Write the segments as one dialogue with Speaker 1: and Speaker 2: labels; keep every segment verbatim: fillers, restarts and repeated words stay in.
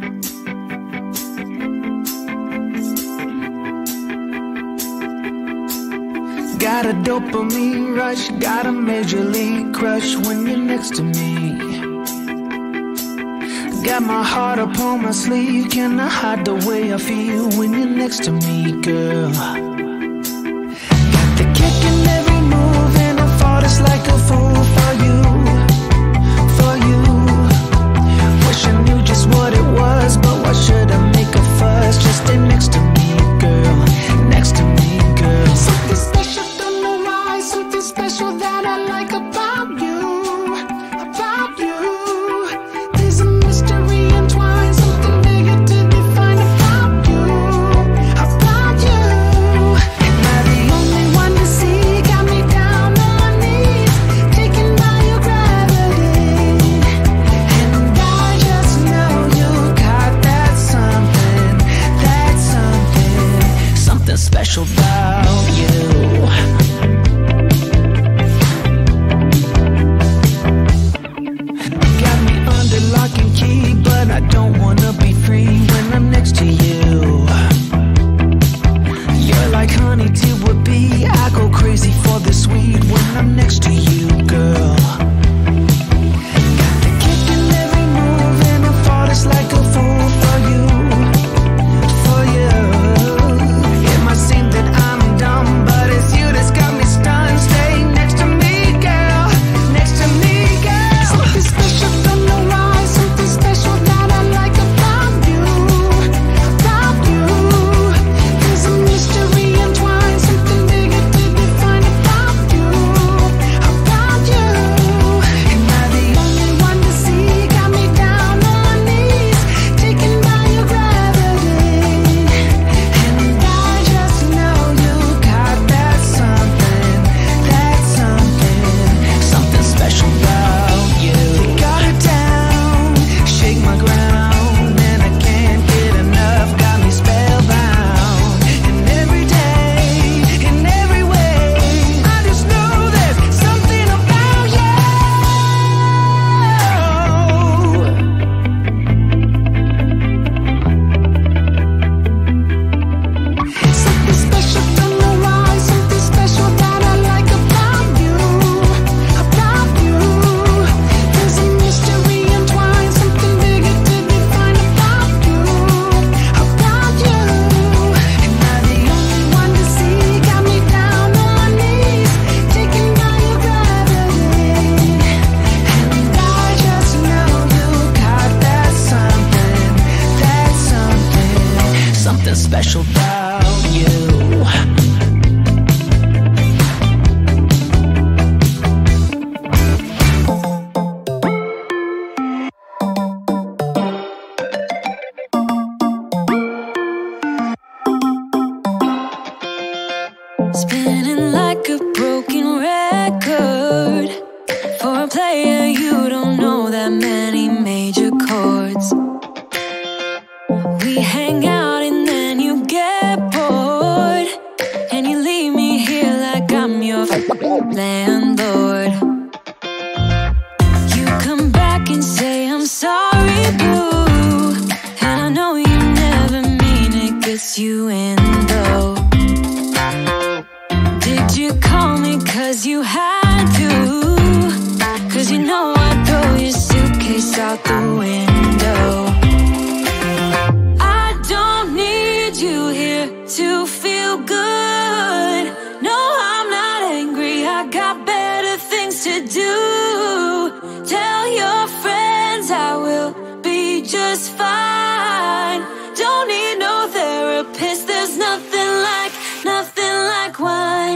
Speaker 1: Got a dopamine rush, got a major league crush when you're next to me. Got my heart upon my sleeve, can I hide the way I feel when you're next to me, girl? Got the kick in every move and I fought just like a fool for you, for you. Wish I knew just what it was, but why should I make a fuss? Just stay next to me, girl, next to me, girl. Something special, don't know why, something special that I like about you, about you. There's a mystery entwined, something bigger to define about you, about you. Am I the only one to see? Got me down on my knees, taken by your gravity. And I just know you got that something, that something, something special about you. Got me under lock and key, but I don't wanna be free when I'm next to you. You're like honey to a bee, I go crazy for the sweet when I'm next to you, girl. Got the kick in every move and I fought just like a fool for you, for you. It might seem that I'm dumb, but it's you that's got me stunned. Stay next to me, girl, next to me, girl. Something special, don't know why, something special that I like about you, about you. There's a mystery entwined, something bigger to define about you, about you. Am I the only one to see? Got me down on my knees, taken by your gravity. And I just know you got that something, that something, something special about you. You got it down, shake my ground, and I can't get enough, got me spellbound. And every day, in every way, I just know there's something about you. Something special, don't know why, something special that I like about you, about you. There's a mystery entwined, something bigger to define about you, about you. Am I the only one to see? Got me down on my knees, taken by your gravity. And I just know you got that something, that something, something special about you.
Speaker 2: Spinning like a broken record. For a player, you don't know that many major chords. We hang out and then you get bored, and you leave me here like I'm your landlord. You come back and say I'm sorry, boo, and I know you never mean it, gets you in though. Did you call me cause you had to? Cause you know I'd throw your suitcase out the window. I don't need you here to feel good. No, I'm not angry, I got better things to do. Tell your friends I will be just fine. Don't need no therapist, there's nothing like, nothing like wine.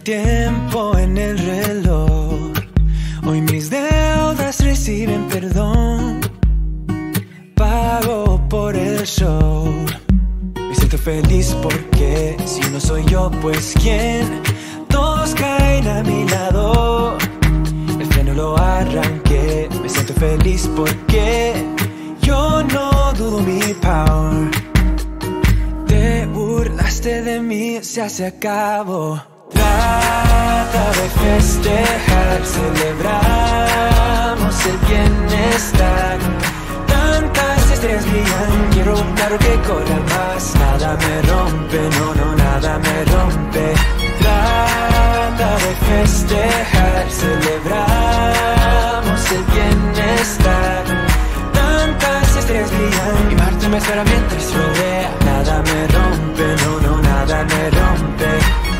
Speaker 1: tiempo en el reloj. Hoy mis deudas reciben perdón. Pago por el show. Me siento feliz porque si no soy yo, pues ¿quién? Todos caen a mi lado. El freno lo arranqué. Me siento feliz porque yo no dudo mi power. Te burlaste de mí, ya se acabó. Trata de festejar, celebramos el bienestar. Tantas estrellas brillan, quiero un carro que corra más. Nada me rompe, no, no, nada me rompe. Trata de festejar, celebramos el bienestar. Tantas estrellas brillan y Marte me espera mientras lo vea. Nada me rompe, no, no, nada me rompe.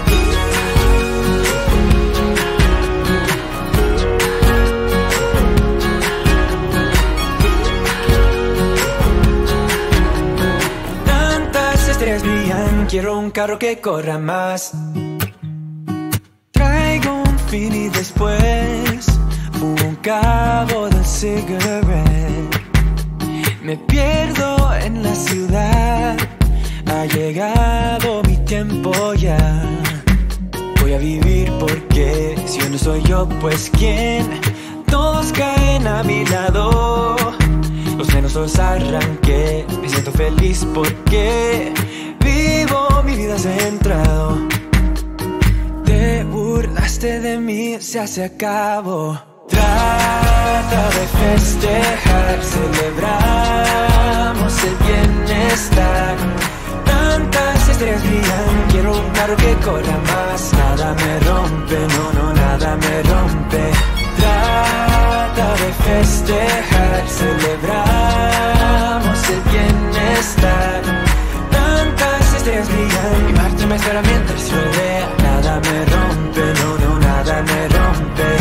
Speaker 1: Quiero un carro que corra más. Traigo un fin y después un cabo de cigarette. Me pierdo en la ciudad. Ha llegado mi tiempo ya. Voy a vivir porque si yo no soy yo, pues ¿quién? Todos caen a mi lado. Los frenos los arranqué. Me siento feliz porque vivo mi vida centrado. Te burlaste de mí, ya se acabó. Trata de festejar, celebramos el bienestar. Tantas estrellas brillan, quiero un carro que corra más. Nada me rompe, no, no, nada me rompe. Trata de festejar, celebramos el bienestar. Estrellas brillan y Marte me espera mientras lo vea. Nada me rompe, no, no, nada me rompe.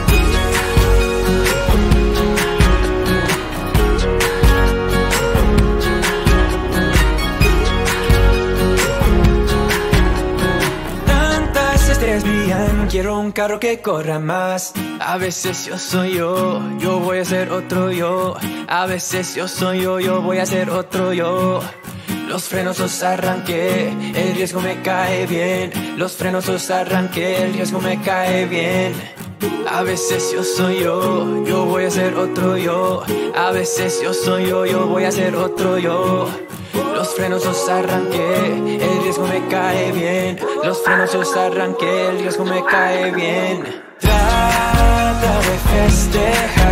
Speaker 1: Tantas estrellas brillan, quiero un carro que corra más. A veces yo soy yo, yo voy a ser otro yo. A veces yo soy yo, yo voy a ser otro yo. Los frenos los arranqué, el riesgo me cae bien. Los frenos los arranqué, el riesgo me cae bien. A veces yo soy yo, yo voy a ser otro yo. A veces yo soy yo, yo voy a ser otro yo. Los frenos los arranqué, el riesgo me cae bien. Los frenos los arranqué, el riesgo me cae bien. Trata de festejar,